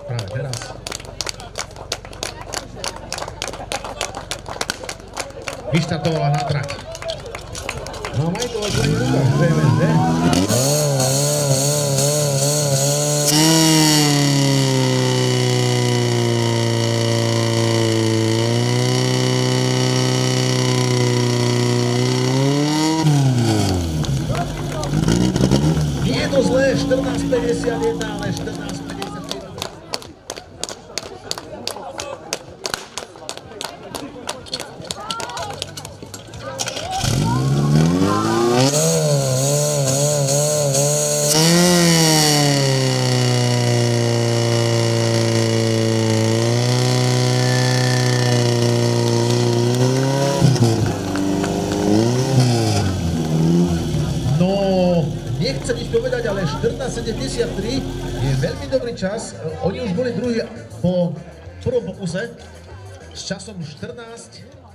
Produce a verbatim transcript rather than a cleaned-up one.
práve teraz. Vyštartovala na trať. No a Majko, aj pani Lukáš, vieme, že? Nie je to zlé, štrnásť päťdesiatjeden, ale štrnásť päťdesiatjeden. Nechcem nič povedať, ale štrnásť sedemdesiattri je veľmi dobrý čas. Oni už boli druhí po prvom pokuse s časom štrnásť